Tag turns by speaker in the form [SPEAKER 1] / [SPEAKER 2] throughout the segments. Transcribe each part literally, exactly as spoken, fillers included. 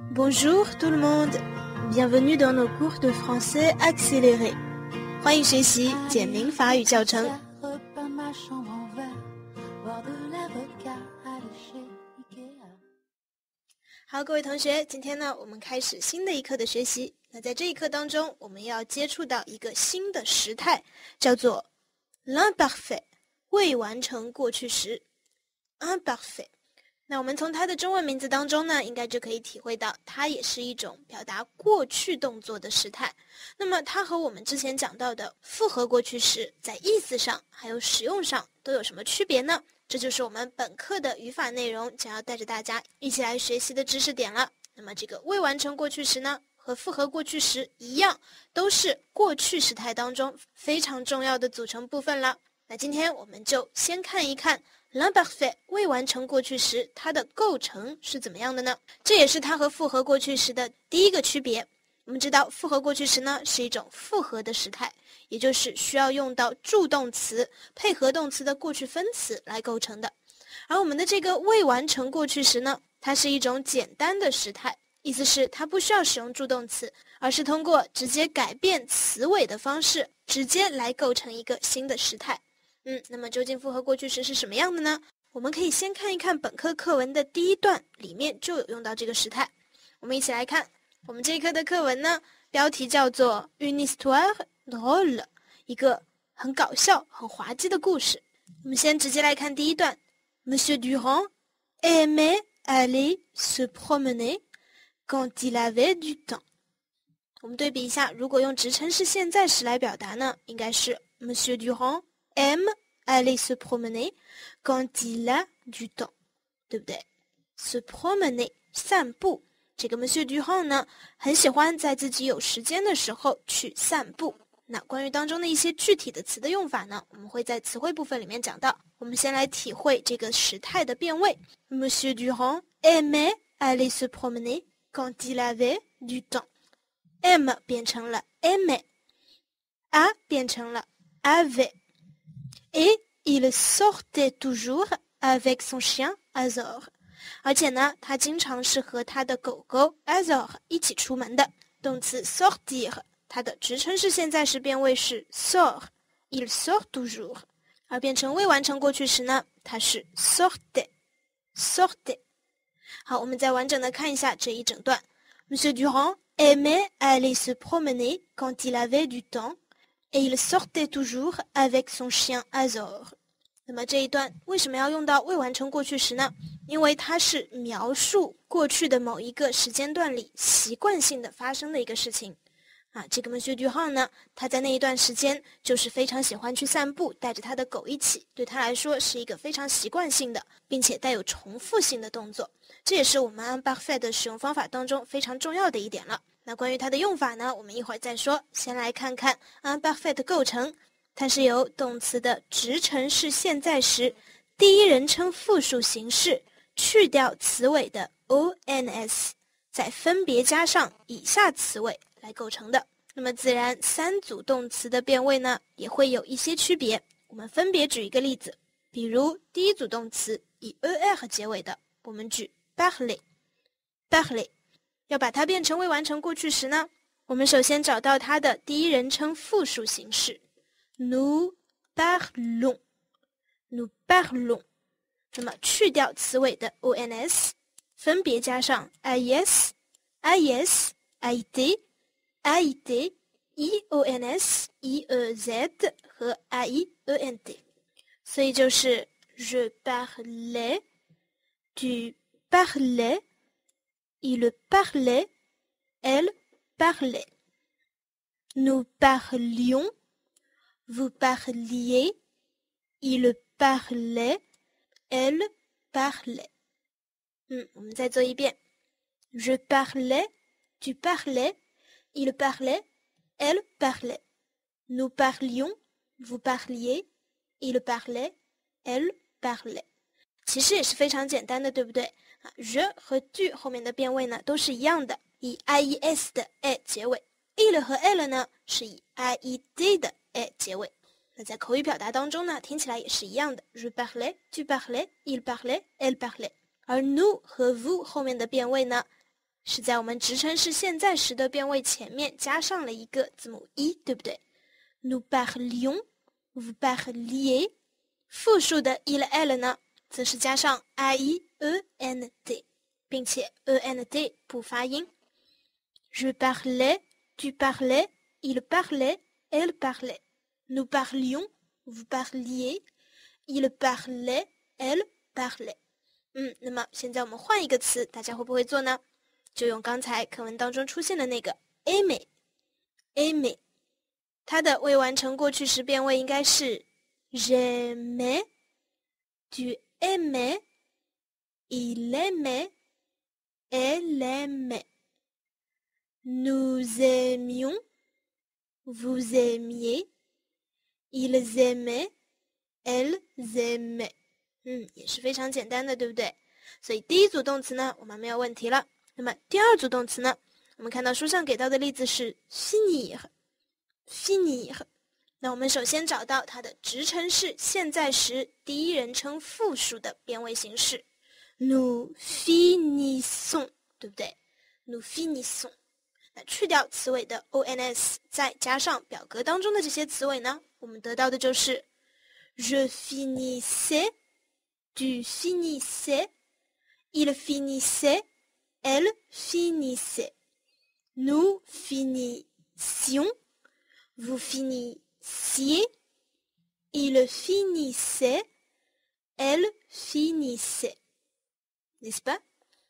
[SPEAKER 1] Bonjour tout le monde, bienvenue dans nos cours de français accéléré. 欢迎学习简明法语教程。好，各位同学，今天呢，我们开始新的一课的学习。那在这一课当中，我们要接触到一个新的时态，叫做 l'imparfait， 未完成过去时 imparfait。那我们从它的中文名字当中呢，应该就可以体会到，它也是一种表达过去动作的时态。那么它和我们之前讲到的复合过去时，在意思上还有使用上都有什么区别呢？这就是我们本课的语法内容将要带着大家一起来学习的知识点了。那么这个未完成过去时呢，和复合过去时一样，都是过去时态当中非常重要的组成部分了。那今天我们就先看一看l'imparfait 未完成过去时它的构成是怎么样的呢？这也是它和复合过去时的第一个区别。我们知道复合过去时呢是一种复合的时态，也就是需要用到助动词配合动词的过去分词来构成的。而我们的这个未完成过去时呢，它是一种简单的时态，意思是它不需要使用助动词，而是通过直接改变词尾的方式，直接来构成一个新的时态。嗯，那么究竟复合过去时是什么样的呢？我们可以先看一看本课课文的第一段，里面就有用到这个时态。我们一起来看，我们这一课的课文呢，标题叫做 Une histoire drôle， 一个很搞笑、很滑稽的故事。我们先直接来看第一段 Monsieur Durand aimait aller se promener quand il avait du temps。 我们对比一下，如果用直称式现在时来表达呢，应该是 Monsieur Durand aime aller se promener quand il a du temps， 对不对？ se promener 散步，这个 Monsieur Durand 呢，很喜欢在自己有时间的时候去散步。那关于当中的一些具体的词的用法呢，我们会在词汇部分里面讲到。我们先来体会这个时态的变位。Monsieur Durand aimait aller se promener quand il avait du temps。 aime 变成了 aimait， a 变成了 avait。Et il sortait toujours avec son chien Azor， 而且呢，他经常是和他的狗狗 Azor 一起出门的。动词 sortir， 它的直称式现在时变位是 sort， il sort toujours， 而变成未完成过去时呢，它是 sortait sortait。 好，我们再完整的看一下这一整段。 Monsieur Durand aimait aller se promener quand il avait du temps，Et il sortait toujours avec son chien Azor。 那么这一段为什么要用到未完成过去时呢？因为它是描述过去的某一个时间段里习惯性的发生的一个事情啊。这个 Monsieur Durand 呢，他在那一段时间就是非常喜欢去散步，带着他的狗一起，对他来说是一个非常习惯性的并且带有重复性的动作。这也是我们 imparfait 的使用方法当中非常重要的一点了。那关于它的用法呢，我们一会儿再说。先来看看 imparfait 的构成，它是由动词的直陈式现在时第一人称复数形式去掉词尾的 ons， 再分别加上以下词尾来构成的。那么自然三组动词的变位呢，也会有一些区别。我们分别举一个例子，比如第一组动词以 er 结尾的，我们举 parler parler。要把它变成未完成过去时呢，我们首先找到它的第一人称复数形式 nous parlons nous parlons， 那么去掉词尾的 ons， 分别加上 is is it it ions iez 和 ient， 所以就是 je parlais tu parlais il parlait, elle parlait. Nous parlions, vous parliez, il parlait, elle parlait. 嗯，我们再做一遍。Je parlais, tu parlais, il parlait, elle parlait. Nous parlions, vous parliez, il parlait, elle parlait. 其实也是非常简单的，对不对？je 和 tu 后面的变位呢都是一样的，以 ies 的 e 结尾。il 和 elle 呢是以 ied 的 e 结尾。那在口语表达当中呢，听起来也是一样的。je parlais, tu parlais, il parlait, elle parlait。而 nous 和 vous 后面的变位呢是在我们直称式现在时的变位前面加上了一个字母 i， 对不对？ Nous parlions, vous parliez。 复数的 il elle 呢，则是加上 i e n d， 并且 e n d 不发音。Je parlais, tu parlais, il parlait, elle parlait. Nous parlions, vous parliez, il parlait, elle parlait。 嗯，那么现在我们换一个词，大家会不会做呢？就用刚才课文当中出现的那个 aimer aimer， 它的未完成过去时变位应该是 j'aimais, tu aimais, il aimait, elle aimait. Nous aimions, vous aimiez, ils aimaient, elles aimaient。 嗯，也是非常简单的，对不对？所以第一组动词呢，我们没有问题了。那么第二组动词呢，我们看到书上给到的例子是 finir finir。 那我们首先找到它的直称式现在时第一人称复数的变位形式 nous finissons， 对不对？ nous finissons。 那去掉词尾的 ons， 再加上表格当中的这些词尾呢，我们得到的就是 je finissais, tu finissais, il finissait, elle finissait. Nous finissions, vous finissiez, il finissait, elle finissait. N'est-ce pas?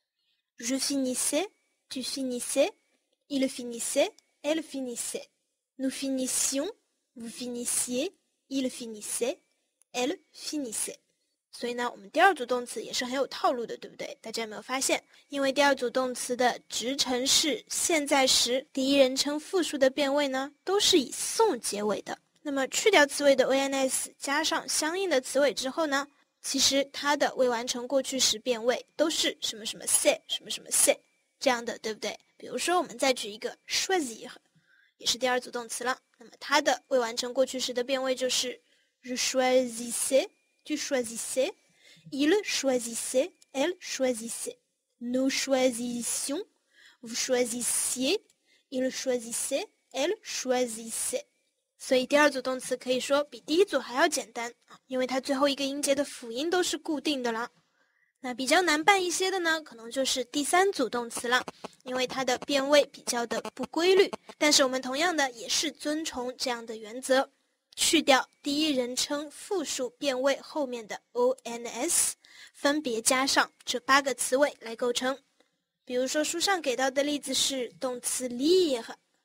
[SPEAKER 1] Je finissais, tu finissais, il finissait, elle finissait. Nous finissions, vous finissiez, il finissait, elle finissait。 所以呢，我们第二组动词也是很有套路的，对不对？大家有没有发现？因为第二组动词的直称式现在时第一人称复数的变位呢，都是以送结尾的。那么去掉词尾的 ons， 加上相应的词尾之后呢，其实它的未完成过去时变位都是什么什么 say 什么什么 say 这样的，对不对？比如说，我们再举一个 choisir， 也是第二组动词了。那么它的未完成过去时的变位就是 je choisissais, tu choisissais, il choisissait, elle choisissait. Nous choisissions, vous choisissiez, il choisissait, elle choisissait. 所以第二组动词可以说比第一组还要简单啊，因为它最后一个音节的辅音都是固定的了。那比较难办一些的呢，可能就是第三组动词了，因为它的变位比较的不规律。但是我们同样的也是遵从这样的原则，去掉第一人称复数变位后面的 ons， 分别加上这八个词尾来构成。比如说书上给到的例子是动词 lire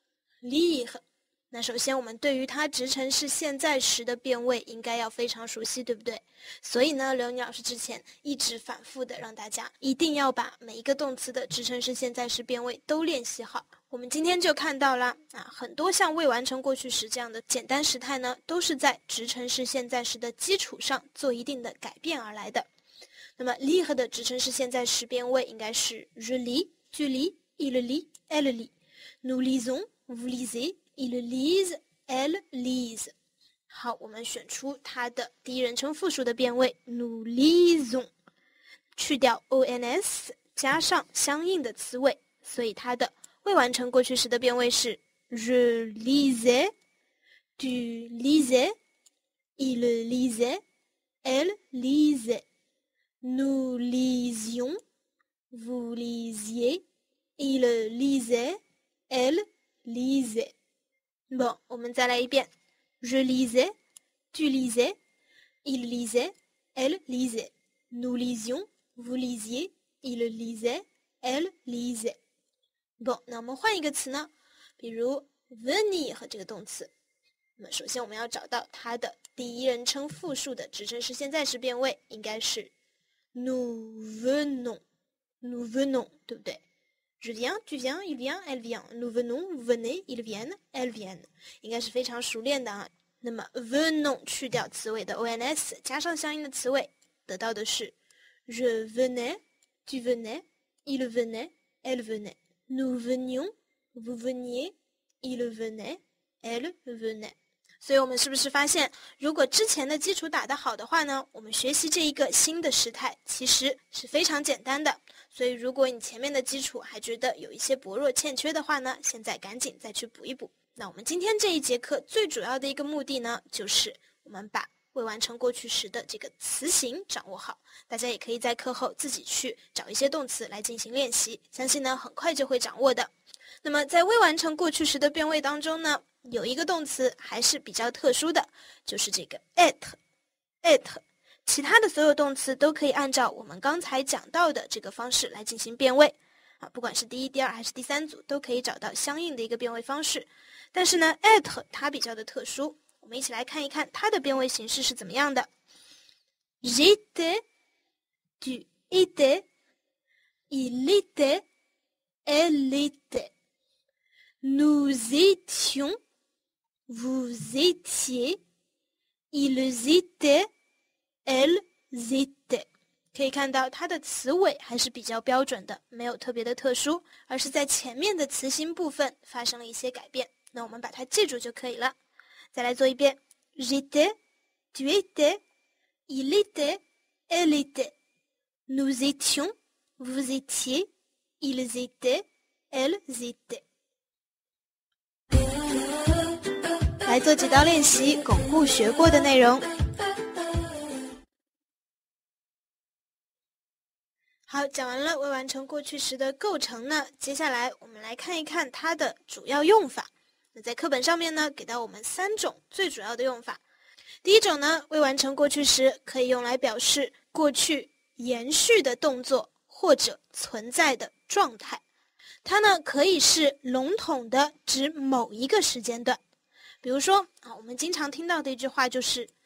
[SPEAKER 1] lire。那首先我们对于它直称式现在时的变位应该要非常熟悉，对不对？所以呢，刘妮老师之前一直反复的让大家一定要把每一个动词的直称式现在时变位都练习好。我们今天就看到了啊，很多像未完成过去时这样的简单时态呢，都是在直称式现在时的基础上做一定的改变而来的。那么 lire 的直称式现在时变位应该是 je lis, tu lis, il lit, elle lit. Nous lisons, vous lisez.Ils lisent, elles lisent。 好，我们选出它的第一人称复数的变位 nous lisons， 去掉 ons， 加上相应的词尾，所以它的未完成过去时的变位是 je lisais, tu lisais, il lisait, elle lisait. Nous lisions, vous lisiez, il lisait, elle lisait。bon， 我们再来一遍 je lisais, tu lisais, il lisait, elle lisait. Nous lisions, vous lisiez, il lisait, elle lisait. bon， 那我们换一个词呢，比如 venir 这个动词。那么首先我们要找到它的第一人称复数的直称式现在时变位应该是 nous venons nous venons， 对不对？Je viens, tu viens, il vient, elle vient. Nous venons, vous venez, ils viennent, elles viennent. 应该是非常熟练的啊。那么 venons 去掉词尾的 ons， 加上相应的词尾，得到的是 je venais, tu venais, il venait, elle venait. Nous venions, vous veniez, il venait, elle venait. 所以我们是不是发现，如果之前的基础打得好的话呢，我们学习这一个新的时态其实是非常简单的。所以如果你前面的基础还觉得有一些薄弱欠缺的话呢，现在赶紧再去补一补。那我们今天这一节课最主要的一个目的呢，就是我们把未完成过去时的这个词形掌握好。大家也可以在课后自己去找一些动词来进行练习，相信呢很快就会掌握的。那么在未完成过去时的变位当中呢，有一个动词还是比较特殊的，就是这个 être être。其他的所有动词都可以按照我们刚才讲到的这个方式来进行变位啊，不管是第一、第二还是第三组，都可以找到相应的一个变位方式。但是呢 être 它比较的特殊，我们一起来看一看它的变位形式是怎么样的。J'étais, tu étais, il était, elle était. Nous étions, vous étiez, ils étaient, elles étaient。 可以看到它的词尾还是比较标准的，没有特别的特殊，而是在前面的词形部分发生了一些改变。那我们把它记住就可以了。再来做一遍。J'étais, tu étais, il était, elle était. Nous étions, vous étiez, ils étaient, elles étaient。 来做几道练习，巩固学过的内容。好，讲完了未完成过去时的构成呢，接下来我们来看一看它的主要用法。那在课本上面呢，给到我们三种最主要的用法。第一种呢，未完成过去时可以用来表示过去延续的动作或者存在的状态。它呢可以是笼统的指某一个时间段。比如说啊，我们经常听到的一句话就是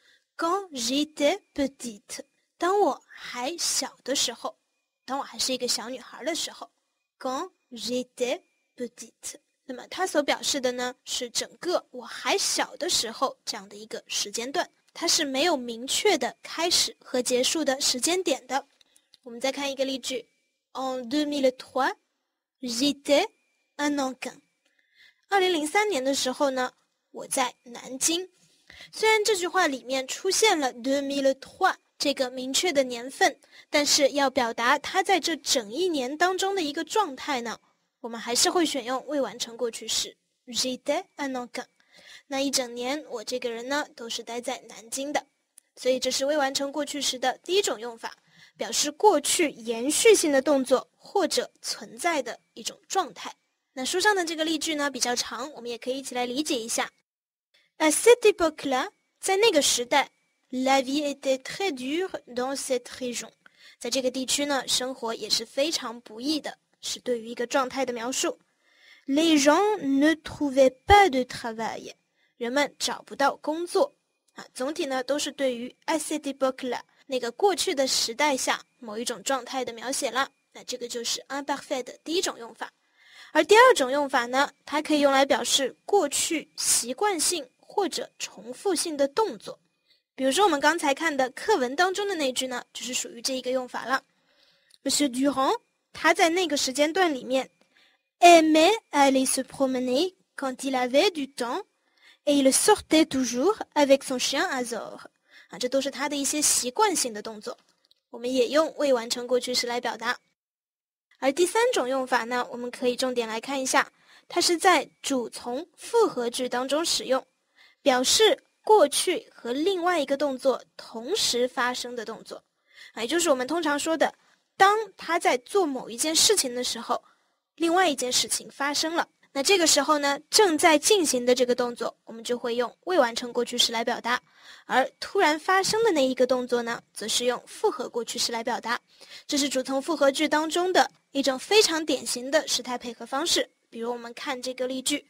[SPEAKER 1] Quand j'étais petite， 当我还小的时候，当我还是一个小女孩的时候。Quand j'étais petite， 那么它所表示的呢是整个我还小的时候这样的一个时间段，它是没有明确的开始和结束的时间点的。我们再看一个例句 En deux mille trois, j'étais à Nankin。 二零零三年的时候呢，我在南京。虽然这句话里面出现了 deux mille trois这个明确的年份，但是要表达它在这整一年当中的一个状态呢，我们还是会选用未完成过去时 J'étais à Nankin。 那一整年我这个人呢都是待在南京的，所以这是未完成过去时的第一种用法，表示过去延续性的动作或者存在的一种状态。那书上的这个例句呢比较长，我们也可以一起来理解一下。À cette époque-là， 在那个时代La vie était très dure dans cette région。 在这个地区呢，生活也是非常不易的，是对于一个状态的描述。Les gens ne trouvaient pas de travail。 人们找不到工作啊，总体呢都是对于 à cette époque-là 那个过去的时代下某一种状态的描写了。那这个就是 imparfait 的第一种用法。而第二种用法呢，它可以用来表示过去习惯性或者重复性的动作。比如说我们刚才看的课文当中的那句呢，就是属于这一个用法了。Monsieur Durand， 他在那个时间段里面 aimait aller se promener quand il avait du temps et il sortait toujours avec son chien Azor。 啊，这都是他的一些习惯性的动作，我们也用未完成过去时来表达。而第三种用法呢，我们可以重点来看一下，它是在主从复合句当中使用，表示过去和另外一个动作同时发生的动作，也就是我们通常说的，当他在做某一件事情的时候，另外一件事情发生了，那这个时候呢，正在进行的这个动作，我们就会用未完成过去时来表达，而突然发生的那一个动作呢，则是用复合过去时来表达。这是主从复合句当中的一种非常典型的时态配合方式。比如我们看这个例句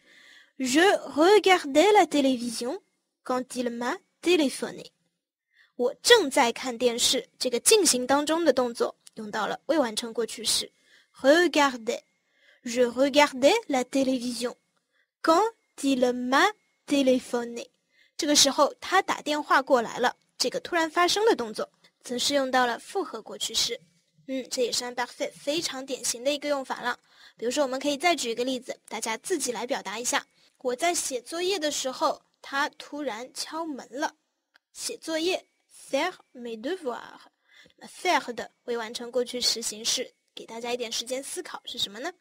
[SPEAKER 1] Je regardais la télévision quand il m'a téléphoné。 我正在看电视，这个进行当中的动作用到了未完成过去时 Regardais。 Je regardais la télévision quand il m'a téléphoné。 这个时候他打电话过来了，这个突然发生的动作则是用到了复合过去时。嗯，这也是 imparfait 非常典型的一个用法了。比如说我们可以再举一个例子，大家自己来表达一下。我在写作业的时候， 他突然敲门了。写作业 faire mes devoirs。那 faire 的未完成过去时形式，给大家一点时间思考是什么呢？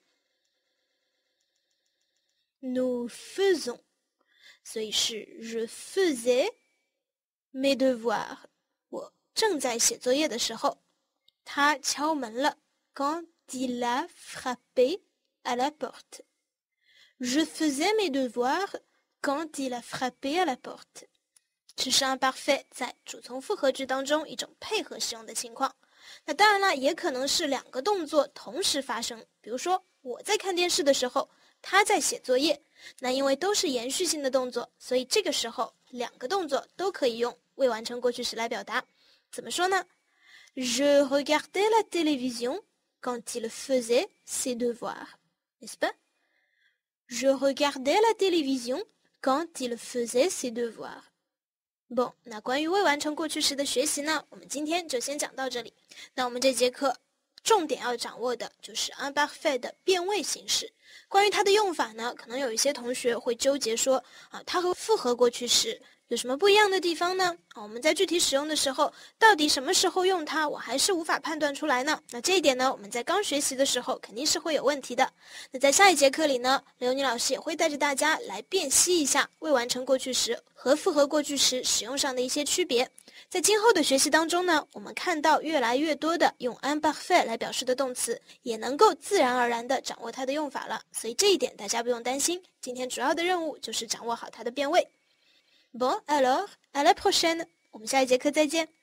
[SPEAKER 1] Nous faisons， 所以是 je faisais mes devoirs， 我正在写作业的时候，他敲门了。Quand il a frappé à la porte。 Je faisais mes devoirs quand il a frappé à la porte。 这是 imparfait 在主从复合句当中一种配合使用的情况。那当然了，也可能是两个动作同时发生，比如说我在看电视的时候，他在写作业。那因为都是延续性的动作，所以这个时候两个动作都可以用未完成过去时来表达。怎么说呢？ Je regardais la télévision quand il faisait ses devoirs， n'est-ce pas？ Je regardais la télévision quand il faisait ses devoirs。 bon， 那关于未完成过去时的学习呢，我们今天就先讲到这里。那我们这节课重点要掌握的就是 imparfait 的变位形式。关于它的用法呢，可能有一些同学会纠结说啊，它和复合过去时有什么不一样的地方呢？啊，我们在具体使用的时候，到底什么时候用它，我还是无法判断出来呢。那这一点呢，我们在刚学习的时候肯定是会有问题的。那在下一节课里呢，刘妮老师也会带着大家来辨析一下未完成过去时和复合过去时使用上的一些区别。在今后的学习当中呢，我们看到越来越多的用 imparfait 来表示的动词，也能够自然而然地掌握它的用法了。所以这一点大家不用担心，今天主要的任务就是掌握好它的变位。Bon, alors, à la prochaine. 我们下一节课再见。